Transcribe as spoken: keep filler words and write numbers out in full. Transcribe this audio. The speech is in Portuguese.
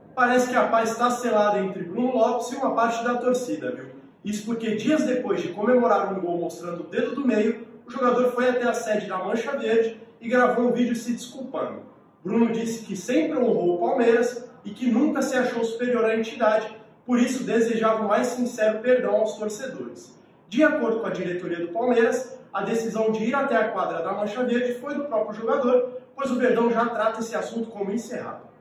Parece que a paz está selada entre Bruno Lopes e uma parte da torcida, viu? Isso porque dias depois de comemorar um gol mostrando o dedo do meio, o jogador foi até a sede da Mancha Verde e gravou um vídeo se desculpando. Bruno disse que sempre honrou o Palmeiras e que nunca se achou superior à entidade, por isso desejava o mais sincero perdão aos torcedores. De acordo com a diretoria do Palmeiras, a decisão de ir até a quadra da Mancha Verde foi do próprio jogador, pois o Verdão já trata esse assunto como encerrado.